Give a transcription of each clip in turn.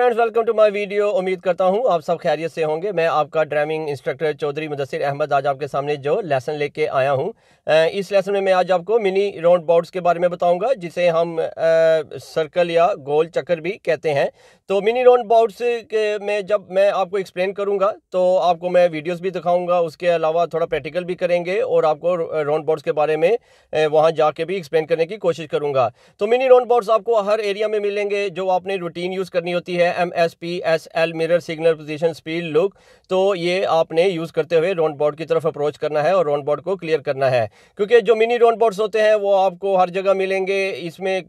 Friends, welcome to my video. उम्मीद करता हूं आप सब खैरियत से होंगे। मैं आपका ड्राइविंग इंस्ट्रक्टर चौधरी मुदस्सिर अहमद आज आपके सामने जो लेसन लेके आया हूं, इस लेसन में मैं आज आपको मिनी राउंड बाउट्स के बारे में बताऊंगा, जिसे हम सर्कल या गोल चक्कर भी कहते हैं। तो मिनी राउंड बाउट्स के में जब मैं आपको एक्सप्लेन करूंगा तो आपको मैं वीडियोस भी दिखाऊंगा, उसके अलावा थोड़ा प्रैक्टिकल भी करेंगे और आपको राउंड बाउट्स के बारे में वहां जाके भी एक्सप्लेन करने की कोशिश करूंगा। तो मिनी राउंड बाउट्स आपको हर एरिया में मिलेंगे जो आपने रूटीन यूज़ करनी होती है। MSP, SL, mirror, signal, position, speed, look. तो ये आपने यूज़ करते हुए राउंड बाउट की तरफ अप्रोच करना है और राउंड बाउट को क्लियर करना है, क्योंकि जो मिनी राउंड बाउट्स होते हैं वो आपको हर जगह मिलेंगे। इसमें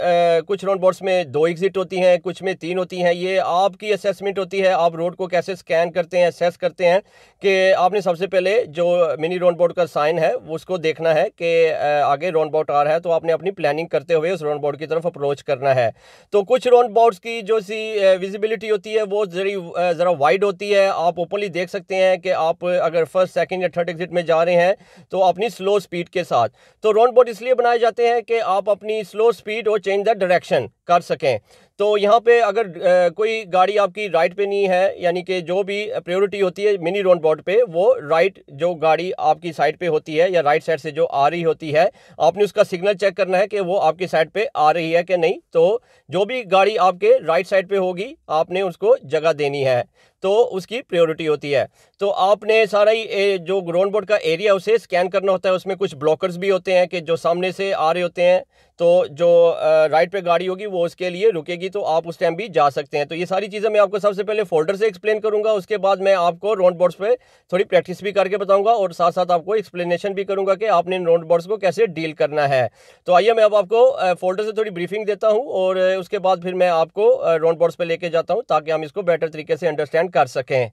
कुछ राउंड बाउट्स में 2 एग्जिट होती हैं, कुछ में 3 होती हैं। ये आपकी असेसमेंट होती है, आप रोड को कैसे स्कैन करते हैं, असेस करते हैं कि आपने सबसे पहले जो मिनी राउंड बाउट का साइन है उसको देखना है कि आगे राउंड बाउट आ रहा है, तो आपने अपनी प्लानिंग करते हुए उस राउंड बाउट की तरफ अप्रोच करना है। तो कुछ राउंड बाउट्स की जो सी विजिबिलिटी होती है वो ज़रा वाइड होती है। आप ओपनली देख सकते हैं कि आप अगर फर्स्ट, सेकंड या थर्ड एग्जिट में जा रहे हैं तो अपनी स्लो स्पीड के साथ। तो राउंड बाउट इसलिए बनाए जाते हैं कि आप अपनी स्लो स्पीड और चेंज द डायरेक्शन कर सकें। तो यहाँ पे अगर कोई गाड़ी आपकी राइट पे नहीं है, यानी कि जो भी प्रायोरिटी होती है मिनी राउंड बाउट पे, वो राइट जो गाड़ी आपकी साइड पे होती है या राइट साइड से जो आ रही होती है, आपने उसका सिग्नल चेक करना है कि वो आपकी साइड पे आ रही है कि नहीं। तो जो भी गाड़ी आपके राइट साइड पे होगी आपने उसको जगह देनी है, तो उसकी प्रायोरिटी होती है। तो आपने सारा ही जो राउंड बाउट का एरिया उसे स्कैन करना होता है। उसमें कुछ ब्लॉकर्स भी होते हैं कि जो सामने से आ रहे होते हैं, तो जो राइट पे गाड़ी होगी वो उसके लिए रुकेगी, तो आप उस टाइम भी जा सकते हैं। तो ये सारी चीज़ें मैं आपको सबसे पहले फोल्डर से एक्सप्लेन करूंगा, उसके बाद मैं आपको राउंड बाउट्स पे थोड़ी प्रैक्टिस भी करके बताऊंगा और साथ साथ आपको एक्सप्लेनेशन भी करूंगा कि आपने इन राउंड बाउट्स को कैसे डील करना है। तो आइए मैं अब आपको फोल्डर से थोड़ी ब्रीफिंग देता हूँ और उसके बाद फिर मैं आपको राउंड बाउट्स पे लेके जाता हूँ ताकि हम इसको बेटर तरीके से अंडरस्टैंड कर सकें।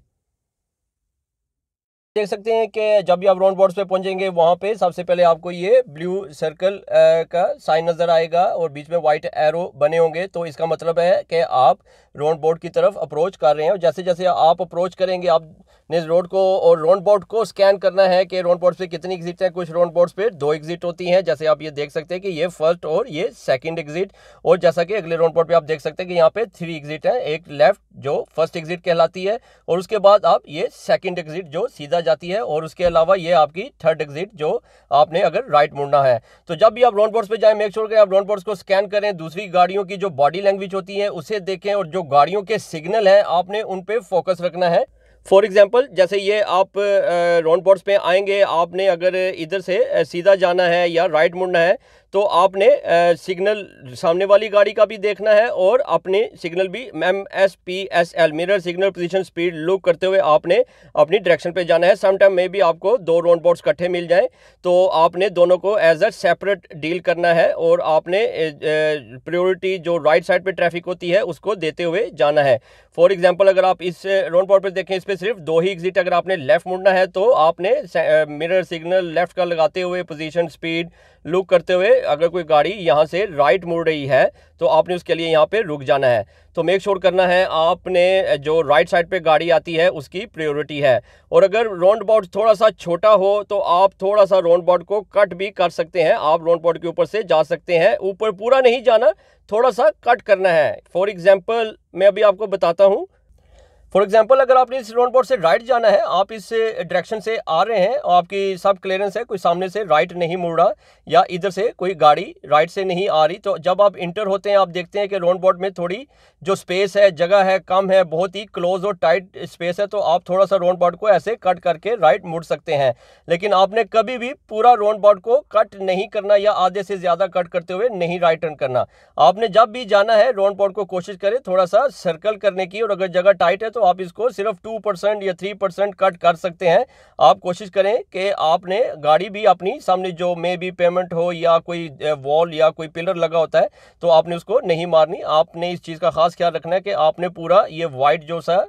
देख सकते हैं कि जब भी आप राउंड बाउट्स पे पहुंचेंगे वहां पे सबसे पहले आपको ये ब्लू सर्कल का साइन नजर आएगा और बीच में व्हाइट एरो बने होंगे। तो इसका मतलब है कि आप राउंड बाउट की तरफ अप्रोच कर रहे हैं और जैसे जैसे आप अप्रोच करेंगे आपने रोड को और राउंड बाउट को स्कैन करना है कि राउंड बाउट पे कितनी एग्जिट है। कुछ राउंड बाउट्स पे 2 एग्जिट होती हैं, जैसे आप ये देख सकते हैं कि ये फर्स्ट और ये सेकंड एग्जिट, और जैसा कि अगले राउंड बाउट पे आप देख सकते हैं कि यहाँ पे 3 एग्जिट है। एक लेफ्ट जो फर्स्ट एग्जिट कहलाती है और उसके बाद आप ये सेकंड एग्जिट जो सीधा जाती है, और उसके अलावा ये आपकी थर्ड एग्जिट जो आपने अगर राइट मुड़ना है। तो जब भी आप राउंड बाउट्स पे जाएं मेक श्योर कि आप राउंड बाउट्स को स्कैन करें, दूसरी गाड़ियों की जो बॉडी लैंग्वेज होती है उसे देखें और जो गाड़ियों के सिग्नल हैं आपने उन पे फोकस रखना है। फॉर एग्जाम्पल जैसे ये आप राउंड बाउट्स पे आएंगे, आपने अगर इधर से सीधा जाना है या राइट मुड़ना है तो आपने सिग्नल सामने वाली गाड़ी का भी देखना है और अपने सिग्नल भी MSP, SL, mirror, signal, position, speed, look करते हुए आपने अपनी डायरेक्शन पे जाना है। समटाइम में भी आपको 2 राउंड बाउट्स इकट्ठे मिल जाएं तो आपने दोनों को एज अ सेपरेट डील करना है और आपने प्रायोरिटी जो राइट साइड पे ट्रैफिक होती है उसको देते हुए जाना है। फॉर एग्जाम्पल अगर आप इस राउंड बाउट पे देखें, इस पे सिर्फ 2 ही एग्जिट, अगर आपने लेफ्ट मुड़ना है तो आपने मिरर सिग्नल लेफ्ट का लगाते हुए, पोजीशन, स्पीड, लुक करते हुए अगर कोई गाड़ी यहाँ से राइट मुड़ रही है तो आपने उसके लिए यहाँ पे रुक जाना है। तो मेक श्योर करना है आपने जो राइट साइड पे गाड़ी आती है उसकी प्रायोरिटी है। और अगर राउंड बाउट थोड़ा सा छोटा हो तो आप थोड़ा सा राउंड बाउट को कट भी कर सकते हैं। आप राउंड बाउट के ऊपर से जा सकते हैं, ऊपर पूरा नहीं जाना, थोड़ा सा कट करना है। फॉर एग्जाम्पल मैं अभी आपको बताता हूँ। फॉर एग्जाम्पल अगर आपने इस राउंड बाउट से राइट जाना है, आप इस डायरेक्शन से आ रहे हैं और आपकी सब क्लियरेंस है, कोई सामने से राइट नहीं मुड़ रहा या इधर से कोई गाड़ी राइट से नहीं आ रही, तो जब आप इंटर होते हैं आप देखते हैं कि राउंड बाउट में थोड़ी जो स्पेस है, जगह है, कम है, बहुत ही क्लोज और टाइट स्पेस है, तो आप थोड़ा सा राउंड बाउट को ऐसे कट करके राइट मुड़ सकते हैं। लेकिन आपने कभी भी पूरा राउंड बाउट को कट नहीं करना या आधे से ज्यादा कट करते हुए नहीं राइट टर्न करना। आपने जब भी जाना है राउंड बाउट को कोशिश करें थोड़ा सा सर्कल करने की, और अगर जगह टाइट है तो आप इसको सिर्फ 2% या 3% कट कर सकते हैं। आप कोशिश करें कि आपने गाड़ी भी अपनी सामने जो मे भी पेमेंट हो या कोई वॉल या कोई पिलर लगा होता है तो आपने उसको नहीं मारनी। आपने इस चीज़ का खास ख्याल रखना है कि आपने पूरा ये वाइट जो सा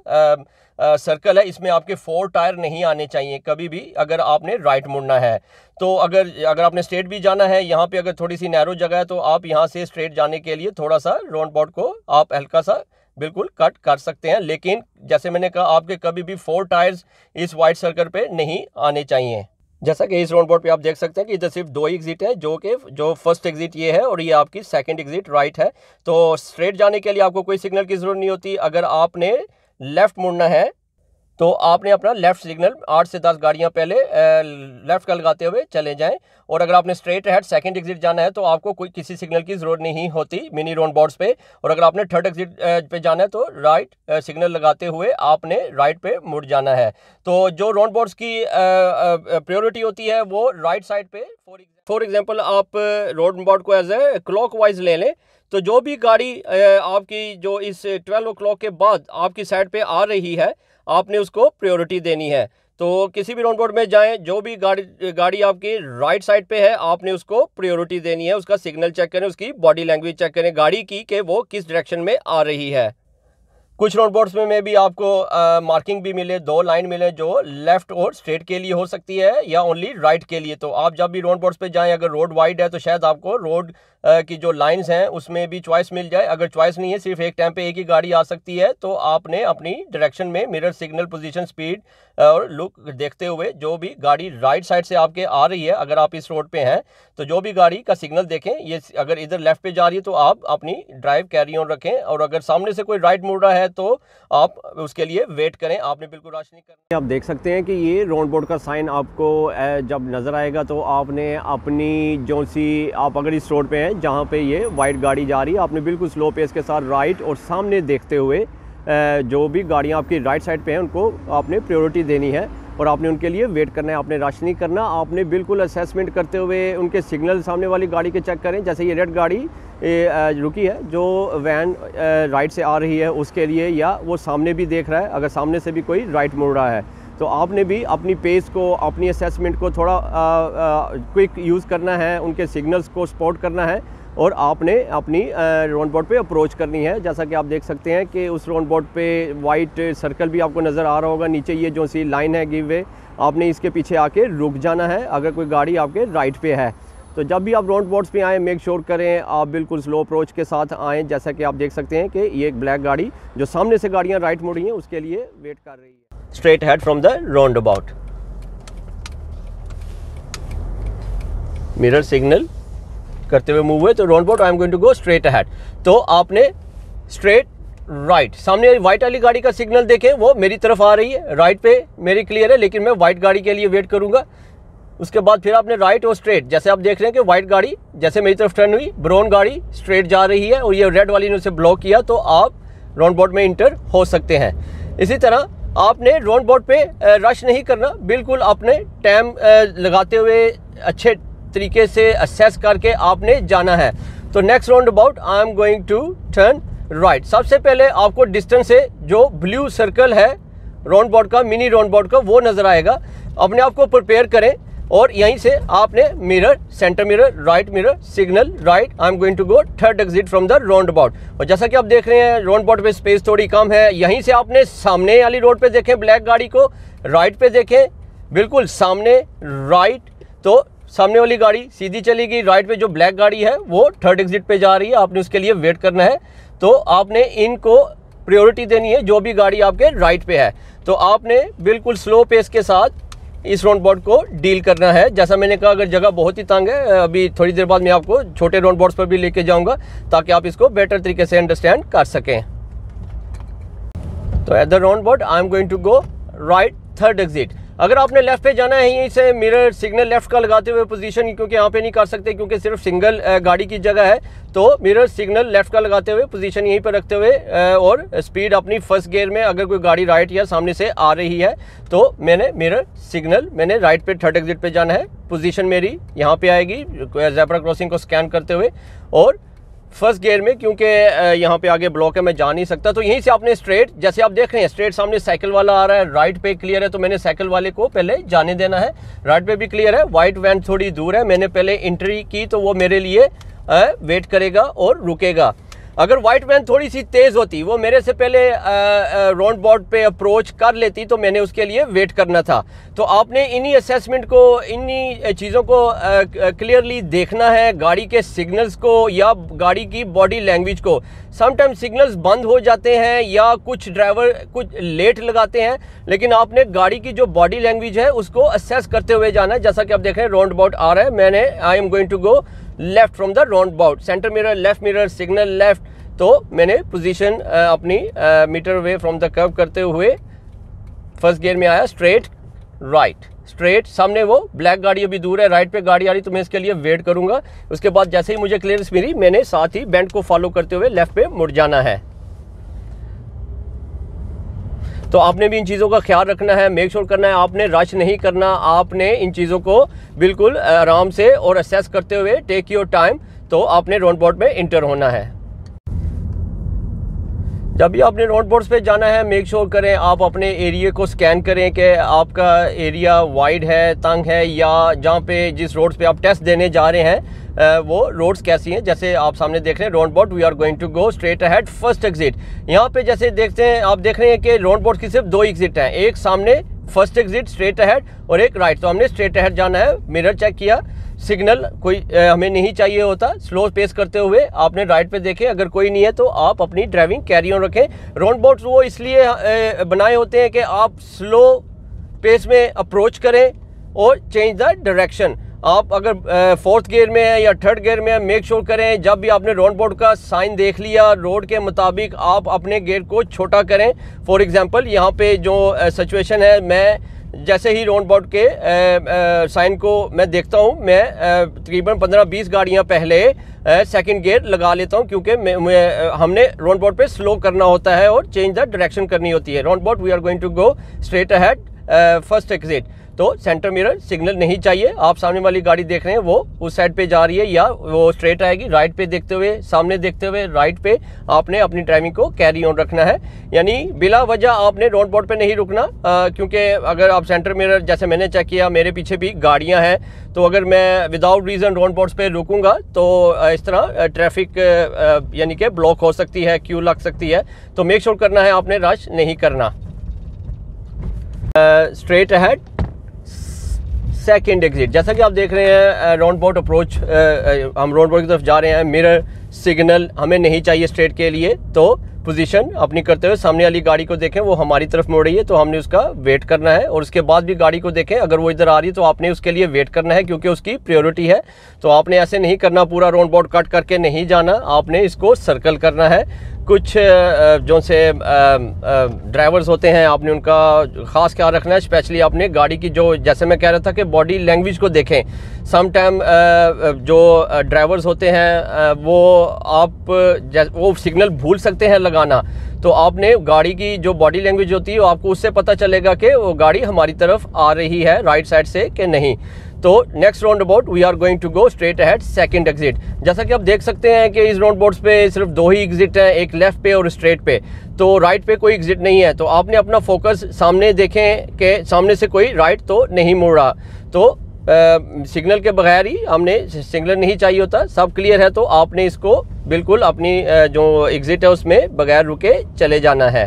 सर्कल है इसमें आपके 4 टायर नहीं आने चाहिए कभी भी अगर आपने राइट मुड़ना है। तो अगर आपने स्ट्रेट भी जाना है, यहाँ पे अगर थोड़ी सी नैरो जगह है तो आप यहाँ से स्ट्रेट जाने के लिए थोड़ा सा राउंड बाउट को आप हल्का सा बिल्कुल कट कर सकते हैं। लेकिन जैसे मैंने कहा आपके कभी भी 4 टायर्स इस वाइट सर्कल पे नहीं आने चाहिए। जैसा कि इस राउंड बोर्ड पे आप देख सकते हैं कि इधर सिर्फ 2 ही एग्जिट है, जो फर्स्ट एग्जिट ये है और ये आपकी सेकंड एग्जिट राइट है। तो स्ट्रेट जाने के लिए आपको कोई सिग्नल की ज़रूरत नहीं होती। अगर आपने लेफ़्ट मुड़ना है तो आपने अपना लेफ़्ट सिग्नल 8 से 10 गाड़ियां पहले लेफ़्ट का लगाते हुए चले जाएं। और अगर आपने स्ट्रेट हेड सेकंड एग्जिट जाना है तो आपको कोई किसी सिग्नल की ज़रूरत नहीं होती मिनी राउंड बोर्ड्स पे। और अगर आपने थर्ड एग्जिट पे जाना है तो राइट सिग्नल लगाते हुए आपने राइट पे मुड़ जाना है। तो जो राउंड बोर्ड्स की प्रायोरिटी होती है वो राइट साइड पे। फॉर एग्जाम्पल आप राउंड बोर्ड को एज ए क्लॉकवाइज ले लें, तो जो भी गाड़ी आपकी जो इस 12 o'clock के बाद आपकी साइड पे आ रही है आपने उसको प्रायोरिटी देनी है। तो किसी भी राउंड बोर्ड में जाएं, जो भी गाड़ी आपकी राइट साइड पे है आपने उसको प्रायोरिटी देनी है। उसका सिग्नल चेक करें, उसकी बॉडी लैंग्वेज चेक करें गाड़ी की कि वो किस डायरेक्शन में आ रही है। कुछ राउंड बोर्ड्स में भी आपको मार्किंग भी मिले, 2 लाइन मिले जो लेफ्ट और स्ट्रेट के लिए हो सकती है या ओनली राइट के लिए। तो आप जब भी राउंड बोर्ड्स पे जाएं, अगर रोड वाइड है तो शायद आपको रोड की जो लाइंस हैं उसमें भी चॉइस मिल जाए। अगर चॉइस नहीं है, सिर्फ एक टाइम पे एक ही गाड़ी आ सकती है, तो आपने अपनी डायरेक्शन में मिरर सिग्नल पोजीशन स्पीड और लुक देखते हुए जो भी गाड़ी राइट साइड से आपके आ रही है, अगर आप इस रोड पे हैं तो जो भी गाड़ी का सिग्नल देखें, ये अगर इधर लेफ्ट पे जा रही है तो आप अपनी ड्राइव कैरी ऑन रखें। और अगर सामने से कोई राइट मुड़ रहा है तो आप उसके लिए वेट करें, आपने बिल्कुल रश नहीं करना। आप देख सकते हैं कि ये राउंड बोर्ड का साइन आपको जब नज़र आएगा तो आपने अपनी जो सी आप अगर इस रोड पे हैं जहाँ पे ये वाइट गाड़ी जा रही है, आपने बिल्कुल स्लो पेस के साथ राइट और सामने देखते हुए जो भी गाड़ियाँ आपकी राइट साइड पे हैं उनको आपने प्रायोरिटी देनी है और आपने उनके लिए वेट करना है। आपने रश नहीं करना, आपने बिल्कुल असेसमेंट करते हुए उनके सिग्नल सामने वाली गाड़ी के चेक करें। जैसे ये रेड गाड़ी रुकी है, जो वैन राइट से आ रही है उसके लिए, या वो सामने भी देख रहा है, अगर सामने से भी कोई राइट मुड़ रहा है तो आपने भी अपनी पेस को, अपनी असेसमेंट को थोड़ा क्विक यूज़ करना है, उनके सिग्नल्स को सपोर्ट करना है और आपने अपनी राउंड बोर्ड पे अप्रोच करनी है। जैसा कि आप देख सकते हैं कि उस राउंड बोर्ड पे वाइट सर्कल भी आपको नज़र आ रहा होगा, नीचे ये जो सी लाइन है गिव वे, आपने इसके पीछे आके रुक जाना है अगर कोई गाड़ी आपके राइट पे है। तो जब भी आप राउंड बोर्ड्स पे आएँ मेक श्योर करें आप बिल्कुल स्लो अप्रोच के साथ आएँ। जैसा कि आप देख सकते हैं कि ये एक ब्लैक गाड़ी जो सामने से गाड़ियाँ राइट मुड़ी हैं उसके लिए वेट कर रही है। Straight head from the roundabout, mirror signal करते हुए मूव हुए तो roundabout I am going to go straight ahead. तो आपने स्ट्रेट राइट, सामने व्हाइट वाली गाड़ी का सिग्नल देखें वो मेरी तरफ आ रही है, राइट पे मेरी क्लियर है, लेकिन मैं व्हाइट गाड़ी के लिए वेट करूंगा। उसके बाद फिर आपने राइट और स्ट्रेट, जैसे आप देख रहे हैं कि व्हाइट गाड़ी जैसे मेरी तरफ टर्न हुई, ब्राउन गाड़ी स्ट्रेट जा रही है और ये रेड वाली ने उसे ब्लॉक किया, तो आप राउंड अबाउट में इंटर हो सकते हैं। इसी तरह आपने राउंड अबाउट पे रश नहीं करना, बिल्कुल अपने टाइम लगाते हुए अच्छे तरीके से असेस करके आपने जाना है। तो next roundabout I am going to turn right. सबसे पहले आपको डिस्टेंस से जो ब्लू सर्कल है राउंड अबाउट का, मिनी राउंड अबाउट का, वो नज़र आएगा। अपने आप को प्रिपेयर करें और यहीं से आपने mirror, centre mirror, right mirror, signal right, I am going to go third exit from the roundabout. और जैसा कि आप देख रहे हैं राउंड अबाउट पे स्पेस थोड़ी कम है, यहीं से आपने सामने वाली रोड पे देखें ब्लैक गाड़ी को, राइट पे देखें बिल्कुल सामने राइट, तो सामने वाली गाड़ी सीधी चलेगी, राइट पे जो ब्लैक गाड़ी है वो थर्ड एग्जिट पे जा रही है, आपने उसके लिए वेट करना है। तो आपने इनको प्रायोरिटी देनी है जो भी गाड़ी आपके राइट पे है। तो आपने बिल्कुल स्लो पेस के साथ इस राउंड बोर्ड को डील करना है। जैसा मैंने कहा अगर जगह बहुत ही तंग है, अभी थोड़ी देर बाद मैं आपको छोटे राउंड बोर्ड्स पर भी लेके जाऊंगा ताकि आप इसको बेटर तरीके से अंडरस्टैंड कर सकें। तो at the roundabout I am going to go right third exit. अगर आपने लेफ्ट पे जाना है यहीं से मिरर सिग्नल लेफ्ट का लगाते हुए पोजीशन, क्योंकि यहाँ पे नहीं कर सकते क्योंकि सिर्फ सिंगल गाड़ी की जगह है, तो मिरर सिग्नल लेफ्ट का लगाते हुए पोजीशन यहीं पर रखते हुए और स्पीड अपनी फर्स्ट गियर में, अगर कोई गाड़ी राइट या सामने से आ रही है तो मैंने मिरर सिग्नल, मैंने राइट पे थर्ड एग्जिट पे जाना है, पोजीशन मेरी यहाँ पे आएगी ज़ेब्रा क्रॉसिंग को स्कैन करते हुए, और फर्स्ट गियर में क्योंकि यहाँ पे आगे ब्लॉक है मैं जा नहीं सकता, तो यहीं से आपने स्ट्रेट, जैसे आप देख रहे हैं स्ट्रेट सामने साइकिल वाला आ रहा है, राइट पे क्लियर है तो मैंने साइकिल वाले को पहले जाने देना है, राइट पे भी क्लियर है, वाइट वैन थोड़ी दूर है, मैंने पहले एंट्री की तो वो मेरे लिए वेट करेगा और रुकेगा। अगर वाइट वैन थोड़ी सी तेज़ होती, वो मेरे से पहले राउंड बोर्ड पे अप्रोच कर लेती, तो मैंने उसके लिए वेट करना था। तो आपने इन्हीं असेसमेंट को, इन्हीं चीज़ों को क्लियरली देखना है, गाड़ी के सिग्नल्स को या गाड़ी की बॉडी लैंग्वेज को। समटाइम सिग्नल्स बंद हो जाते हैं या कुछ ड्राइवर कुछ लेट लगाते हैं, लेकिन आपने गाड़ी की जो बॉडी लैंग्वेज है उसको असेस करते हुए जाना है। जैसा कि आप देख रहे हैं राउंड अबाउट आ रहा है, I am going to go left from the roundabout, centre mirror, left mirror, signal left. तो मैंने पोजीशन अपनी metre way from the curve करते हुए फर्स्ट गियर में आया, स्ट्रेट राइट, स्ट्रेट। सामने वो ब्लैक गाड़ी अभी दूर है, राइट पे गाड़ी आ रही, तो मैं इसके लिए वेट करूंगा। उसके बाद जैसे ही मुझे क्लियरेंस मिली, मैंने साथ ही बेंड को फॉलो करते हुए लेफ्ट पे मुड़ जाना है। तो आपने भी इन चीज़ों का ख्याल रखना है, मेक श्योर करना है, आपने रश नहीं करना, आपने इन चीज़ों को बिल्कुल आराम से और असेस करते हुए टेक योर टाइम, तो आपने राउंड बोर्ड में इंटर होना है। जब भी आपने राउंड बोर्ड्स पे जाना है, मेक श्योर करें आप अपने एरिया को स्कैन करें कि आपका एरिया वाइड है, तंग है, या जहाँ पे जिस रोड्स पे आप टेस्ट देने जा रहे हैं वो रोड्स कैसी हैं। जैसे आप सामने देख रहे हैं roundabout, we are going to go straight ahead first exit. यहाँ पे जैसे देखते हैं, आप देख रहे हैं कि राउंड बोर्ड की सिर्फ 2 एग्जिट हैं, एक सामने फर्स्ट एग्जिट स्ट्रेट अहेड और एक राइट। तो हमने स्ट्रेट अहेड जाना है। मिरर चेक किया, सिग्नल कोई हमें नहीं चाहिए होता। स्लो पेस करते हुए आपने राइट पे देखे, अगर कोई नहीं है तो आप अपनी ड्राइविंग कैरी ऑन रखें। राउंड बोर्ड्स वो इसलिए बनाए होते हैं कि आप स्लो पेस में अप्रोच करें और चेंज द डायरेक्शन। आप अगर फोर्थ गियर में है या थर्ड गियर में है, मेक श्योर करें जब भी आपने राउंड बोर्ड का साइन देख लिया, रोड के मुताबिक आप अपने गियर को छोटा करें। फॉर एग्जांपल यहाँ पे जो सिचुएशन है, मैं जैसे ही राउंड बोर्ड के साइन को मैं देखता हूँ, मैं तकरीबन 15-20 गाड़ियाँ पहले सेकंड गियर लगा लेता हूँ, क्योंकि हमने राउंड बोर्ड पे स्लो करना होता है और चेंज द डायरेक्शन करनी होती है। Roundabout we are going to go straight ahead first exit. तो सेंटर मिरर सिग्नल नहीं चाहिए। आप सामने वाली गाड़ी देख रहे हैं वो उस साइड पे जा रही है या वो स्ट्रेट आएगी, राइट पे देखते हुए, सामने देखते हुए राइट पे आपने अपनी ड्राइविंग को कैरी ऑन रखना है। यानी बिला वजह आपने राउंड बोर्ड पे नहीं रुकना, क्योंकि अगर आप सेंटर मिरर, जैसे मैंने चेक किया, मेरे पीछे भी गाड़ियां हैं, तो अगर मैं विदाउट रीज़न राउंड बोर्ड्स पे रुकूंगा तो इस तरह ट्रैफिक यानी कि ब्लॉक हो सकती है, क्यू लग सकती है। तो मेक श्योर करना है आपने रश नहीं करना। Straight ahead second exit. जैसा कि आप देख रहे हैं राउंड बोर्ड अप्रोच, हम राउंड बोर्ड की तरफ जा रहे हैं। मिरर सिग्नल हमें नहीं चाहिए स्ट्रेट के लिए, तो पोजीशन अपनी करते हुए सामने वाली गाड़ी को देखें, वो हमारी तरफ मुड़ रही है तो हमने उसका वेट करना है। और उसके बाद भी गाड़ी को देखें, अगर वो इधर आ रही है तो आपने उसके लिए वेट करना है, क्योंकि उसकी प्रायोरिटी है। तो आपने ऐसे नहीं करना, पूरा राउंड बोर्ड कट करके नहीं जाना, आपने इसको सर्कल करना है। कुछ जो से ड्राइवर्स होते हैं, आपने उनका ख़ास ख्याल रखना है। स्पेशली आपने गाड़ी की जो, जैसे मैं कह रहा था कि बॉडी लैंग्वेज को देखें। सम टाइम जो ड्राइवर्स होते हैं वो सिग्नल भूल सकते हैं लगाना, तो आपने गाड़ी की जो बॉडी लैंग्वेज होती है वो आपको उससे पता चलेगा कि वो गाड़ी हमारी तरफ आ रही है राइट साइड से कि नहीं। तो next roundabout we are going to go straight ahead second exit. जैसा कि आप देख सकते हैं कि इस राउंड बोर्ड्स पे सिर्फ 2 ही एग्जिट हैं, एक लेफ्ट पे और स्ट्रेट पे, तो राइट पे कोई एग्जिट नहीं है। तो आपने अपना फोकस सामने देखें कि सामने से कोई राइट तो नहीं मुड़ रहा। तो सिग्नल के बगैर ही, हमने सिग्नल नहीं चाहिए होता, सब क्लियर है, तो आपने इसको बिल्कुल अपनी जो एग्जिट है उसमें बगैर रुके चले जाना है।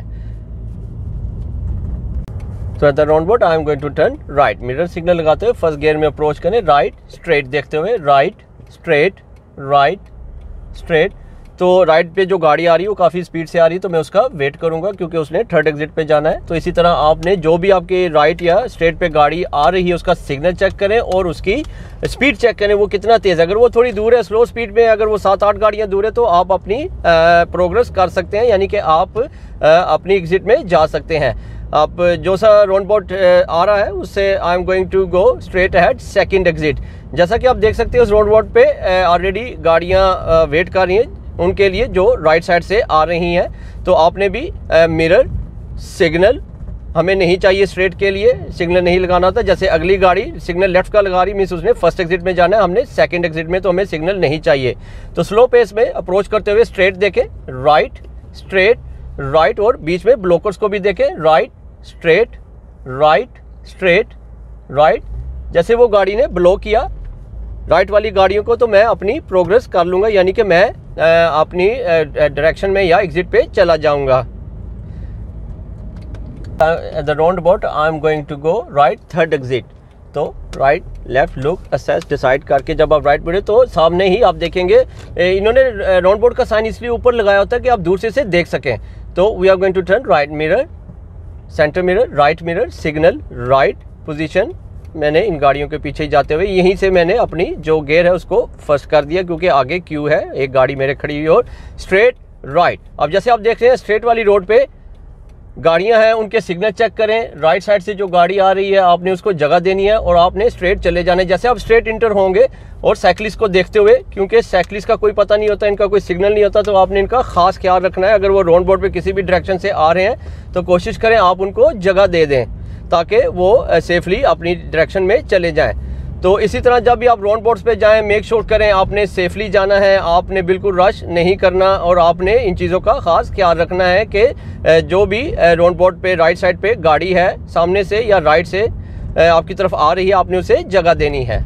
तो at the roundabout I am going to turn right. Mirror signal लगाते हुए फर्स्ट गियर में अप्रोच करें, राइट स्ट्रेट देखते हुए, राइट स्ट्रेट, राइट स्ट्रेट। तो राइट पे जो गाड़ी आ रही है वो काफ़ी स्पीड से आ रही है, तो मैं उसका वेट करूंगा क्योंकि उसने थर्ड एग्जिट पे जाना है। तो इसी तरह आपने जो भी आपके राइट या स्ट्रेट पे गाड़ी आ रही है उसका सिग्नल चेक करें और उसकी स्पीड चेक करें, वो कितना तेज़ है। अगर वो थोड़ी दूर है, स्लो स्पीड में, अगर वो 7-8 गाड़ियाँ दूर है, तो आप अपनी प्रोग्रेस कर सकते हैं, यानी कि आप अपनी एग्जिट में जा सकते हैं। आप जो सा राउंड बोर्ड आ रहा है उससे I am going to go straight ahead second exit. जैसा कि आप देख सकते हैं उस राउंड बोर्ड पे ऑलरेडी गाड़ियां वेट कर रही हैं उनके लिए जो राइट साइड से आ रही हैं। तो आपने भी मिरर सिग्नल हमें नहीं चाहिए स्ट्रेट के लिए, सिग्नल नहीं लगाना था। जैसे अगली गाड़ी सिग्नल लेफ्ट का लगा रही, मीन्स उसने फर्स्ट एग्जिट में जाना है, हमने सेकंड एग्जिट में, तो हमें सिग्नल नहीं चाहिए। तो स्लो पेस में अप्रोच करते हुए स्ट्रेट देखें, राइट स्ट्रेट राइट, और बीच में ब्लॉकर्स को भी देखें, राइट स्ट्रेट राइट। जैसे वो गाड़ी ने ब्लॉक किया राइट वाली गाड़ियों को तो मैं अपनी प्रोग्रेस कर लूँगा, यानी कि मैं अपनी डायरेक्शन में या एग्जिट पे चला जाऊँगा। The roundabout I am going to go right, third exit. तो right left look assess decide करके जब आप राइट बढ़े तो सामने ही आप देखेंगे, इन्होंने राउंड बोर्ड का साइन इसलिए ऊपर लगाया होता है कि आप दूर से इसे देख सकें। तो we are going to turn right mirror, centre mirror, right mirror, signal, right position. मैंने इन गाड़ियों के पीछे जाते हुए यहीं से मैंने अपनी जो गियर है उसको फर्स्ट कर दिया, क्योंकि आगे क्यू है, एक गाड़ी मेरे खड़ी हुई, और स्ट्रेट राइट। अब जैसे आप देख रहे हैं स्ट्रेट वाली रोड पे गाड़ियां हैं, उनके सिग्नल चेक करें। राइट साइड से जो गाड़ी आ रही है आपने उसको जगह देनी है और आपने स्ट्रेट चले जाने। जैसे आप स्ट्रेट इंटर होंगे और साइकिलिस्ट को देखते हुए, क्योंकि साइकिलिस्ट का कोई पता नहीं होता, इनका कोई सिग्नल नहीं होता, तो आपने इनका खास ख्याल रखना है। अगर वो राउंड बोर्ड पे किसी भी डायरेक्शन से आ रहे हैं तो कोशिश करें आप उनको जगह दे दें ताकि वो सेफली अपनी डायरेक्शन में चले जाएं। तो इसी तरह जब भी आप राउंड बोर्ड्स पे जाएं, मेक श्योर करें आपने सेफली जाना है, आपने बिल्कुल रश नहीं करना, और आपने इन चीज़ों का खास ख्याल रखना है कि जो भी राउंड बोर्ड पे राइट साइड पे गाड़ी है सामने से या राइट से आपकी तरफ आ रही है, आपने उसे जगह देनी है।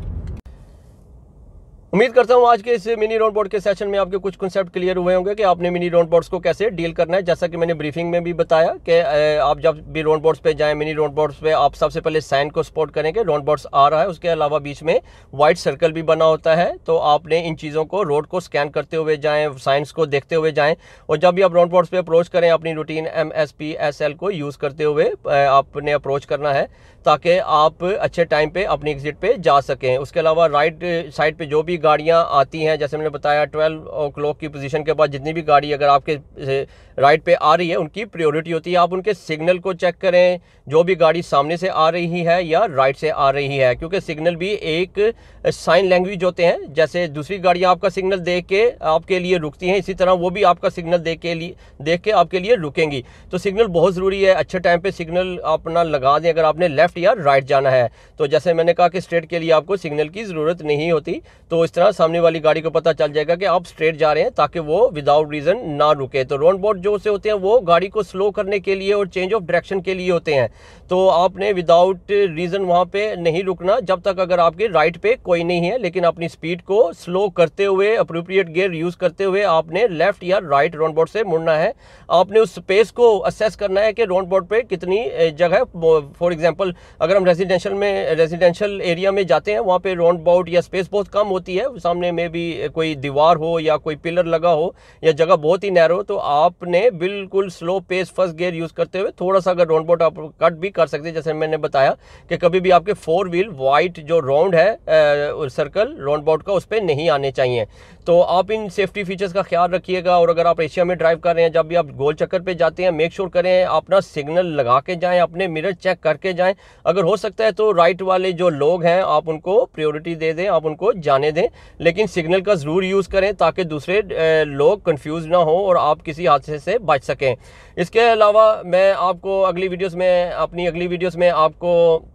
उम्मीद करता हूँ आज के इस मिनी राउंड बोर्ड के सेशन में आपके कुछ कॉन्सेप्ट क्लियर हुए होंगे कि आपने मिनी राउंड बोर्ड्स को कैसे डील करना है। जैसा कि मैंने ब्रीफिंग में भी बताया कि आप जब भी राउंड बोर्ड्स पे जाएं, मिनी राउंड बोर्ड्स पे, आप सबसे पहले साइन को स्पॉट करें कि राउंड बोर्ड्स आ रहा है। उसके अलावा बीच में वाइट सर्कल भी बना होता है, तो आपने इन चीज़ों को, रोड को स्कैन करते हुए जाएँ, साइंस को देखते हुए जाएँ। और जब भी आप राउंड बोर्ड्स पे अप्रोच करें, अपनी रूटीन MSPSL को यूज़ करते हुए आपने अप्रोच करना है ताकि आप अच्छे टाइम पे अपनी एग्जिट पे जा सकें। उसके अलावा राइट साइड पे जो भी गाड़ियां आती हैं, जैसे मैंने बताया 12 o'clock की पोजीशन के बाद जितनी भी गाड़ी अगर आपके राइट पे आ रही है उनकी प्रायोरिटी होती है। आप उनके सिग्नल को चेक करें, जो भी गाड़ी सामने से आ रही है या राइट से आ रही है, क्योंकि सिग्नल भी एक साइन लैंग्वेज होते हैं। जैसे दूसरी गाड़ियाँ आपका सिग्नल देख के आपके लिए रुकती हैं, इसी तरह वो भी आपका सिग्नल देख के आपके लिए रुकेंगी। तो सिग्नल बहुत ज़रूरी है, अच्छे टाइम पे सिग्नल अपना लगा दें अगर आपने लेफ्ट या राइट जाना है। तो जैसे मैंने कहा कि स्ट्रेट के लिए आपको सिग्नल की ज़रूरत नहीं होती, तो इस तरह सामने वाली गाड़ी को पता चल जाएगा कि आप स्ट्रेट जा रहे हैं ताकि वो विदाउट रीज़न ना रुके। तो राउंड बोर्ड जो से होते हैं वो गाड़ी को स्लो करने के लिए और चेंज ऑफ डायरेक्शन के लिए होते हैं। तो आपने विदाउट रीज़न वहाँ पे नहीं रुकना जब तक अगर आपके राइट पे कोई नहीं है, लेकिन अपनी स्पीड को स्लो करते हुए, अप्रोप्रिएट गियर यूज़ करते हुए आपने लेफ्ट या राइट राउंड बोर्ड से मुड़ना है। आपने उस स्पेस को असेस करना है कि राउंड बोर्ड पे कितनी जगह। फॉर एग्जांपल अगर हम रेजिडेंशियल एरिया में जाते हैं, वहाँ पे राउंड बोर्ड या स्पेस बहुत कम होती है, सामने में भी कोई दीवार हो या कोई पिलर लगा हो या जगह बहुत ही नैरो, तो आपने बिल्कुल slow pace first gear use करते हुए थोड़ा सा अगर राउंड बोर्ड आप कट भी कर सकते हैं। जैसे मैंने बताया कि कभी भी आपके 4 व्हील वाइट जो राउंड है सर्कल राउंड बोर्ड का, उस पर नहीं आने चाहिए। तो आप इन सेफ्टी फीचर्स का ख्याल रखिएगा। और अगर आप एशिया में ड्राइव कर रहे हैं, जब भी आप गोल चक्कर पे जाते हैं, मेक श्योर करें अपना सिग्नल लगा के जाएं, अपने मिरर चेक करके जाएं। अगर हो सकता है तो राइट वाले जो लोग हैं आप उनको प्रायोरिटी दे दें, आप उनको जाने दें, लेकिन सिग्नल का ज़रूर यूज़ करें ताकि दूसरे लोग कंफ्यूज ना हो और आप किसी हादसे से बच सकें। इसके अलावा मैं आपको अपनी अगली वीडियोस में आपको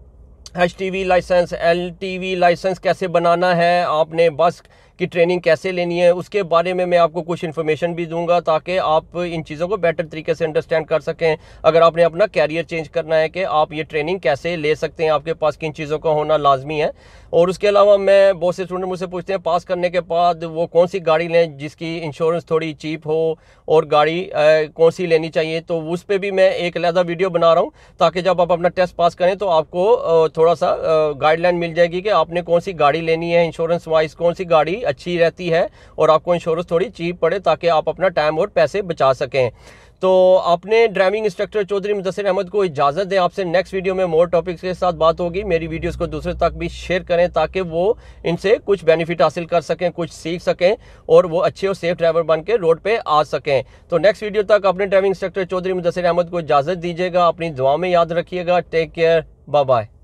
HTV लाइसेंस, LTV लाइसेंस कैसे बनाना है, आपने बस की ट्रेनिंग कैसे लेनी है, उसके बारे में मैं आपको कुछ इन्फॉर्मेशन भी दूंगा ताकि आप इन चीज़ों को बेटर तरीके से अंडरस्टैंड कर सकें। अगर आपने अपना कैरियर चेंज करना है कि आप ये ट्रेनिंग कैसे ले सकते हैं, आपके पास किन चीज़ों का होना लाजमी है। और उसके अलावा मैं बहुत से स्टूडेंट मुझसे पूछते हैं पास करने के बाद वो कौन सी गाड़ी लें जिसकी इंश्योरेंस थोड़ी चीप हो और गाड़ी कौन सी लेनी चाहिए। तो उस पर भी मैं एक अलग वीडियो बना रहा हूँ ताकि जब आप अपना टेस्ट पास करें तो आपको थोड़ा सा गाइडलाइन मिल जाएगी कि आपने कौन सी गाड़ी लेनी है, इंश्योरेंस वाइज कौन सी गाड़ी अच्छी रहती है और आपको इंश्योरेंस थोड़ी चीप पड़े ताकि आप अपना टाइम और पैसे बचा सकें। तो अपने ड्राइविंग इंस्ट्रक्टर चौधरी मुदस्सिर अहमद को इजाज़त दें। आपसे नेक्स्ट वीडियो में मोर टॉपिक्स के साथ बात होगी। मेरी वीडियोस को दूसरे तक भी शेयर करें ताकि वो इनसे कुछ बेनिफिट हासिल कर सकें, कुछ सीख सकें और वो अच्छे और सेफ ड्राइवर बन के रोड पे आ सकें। तो नेक्स्ट वीडियो तक अपने ड्राइविंग इंस्ट्रक्टर चौधरी मुदस्सिर अहमद को इजाज़त दीजिएगा। अपनी दुआ में याद रखिएगा। Take care, bye bye.